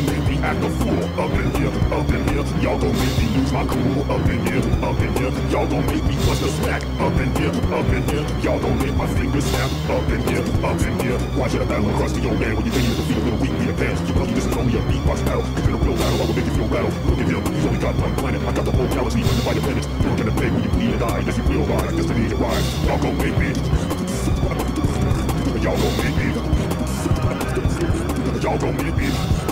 gon' make me act a fool up in here, up in here. Y'all gon' make me lose my cool up in here, up in here. Y'all gon' make me bust a smack up in here, up in here. Y'all gon' make my fingers snap up in here, up in here. Why should I battle across the old man when you think you defeat a little weak Peter Pan? You know this is only a beatbox battle. Cause in a real battle, I will make you feel rattle. Look at him, he's only got one planet. I got the whole galaxy under my dependence. You're gonna pay when you bleed and die. Yes, you will rise. Destiny to rise. Y'all gon' make me. Y'all gon' make me. Y'all gon' make me.